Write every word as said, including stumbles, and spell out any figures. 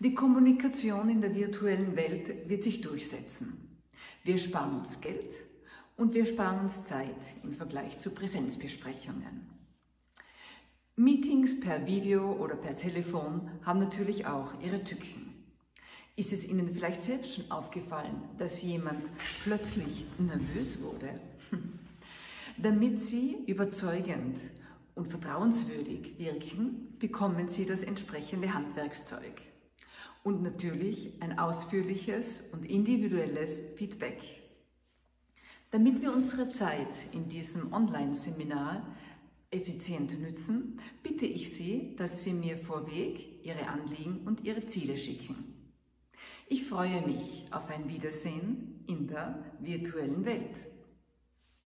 Die Kommunikation in der virtuellen Welt wird sich durchsetzen. Wir sparen uns Geld und wir sparen uns Zeit im Vergleich zu Präsenzbesprechungen. Meetings per Video oder per Telefon haben natürlich auch ihre Tücken. Ist es Ihnen vielleicht selbst schon aufgefallen, dass jemand plötzlich nervös wurde? Damit Sie überzeugend und vertrauenswürdig wirken, bekommen Sie das entsprechende Handwerkszeug. Und natürlich ein ausführliches und individuelles Feedback. Damit wir unsere Zeit in diesem Online-Seminar effizient nützen, bitte ich Sie, dass Sie mir vorweg Ihre Anliegen und Ihre Ziele schicken. Ich freue mich auf ein Wiedersehen in der virtuellen Welt.